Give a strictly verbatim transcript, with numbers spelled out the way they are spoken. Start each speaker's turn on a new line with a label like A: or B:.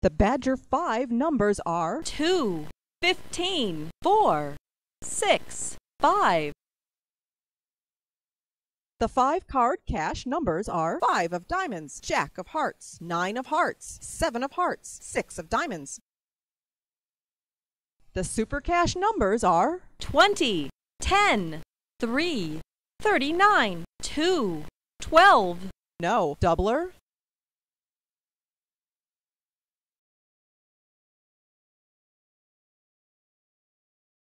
A: The Badger five numbers are
B: two, fifteen, four, six, five.
A: The five card cash numbers are five of diamonds, jack of hearts, nine of hearts, seven of hearts, six of diamonds. The SuperCash numbers are
B: twenty, ten, three, thirty-nine, two, twelve.
A: No, doubler,